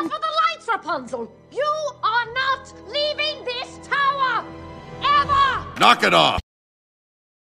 for the lights, Rapunzel! You are not leaving this tower! Ever! Knock it off!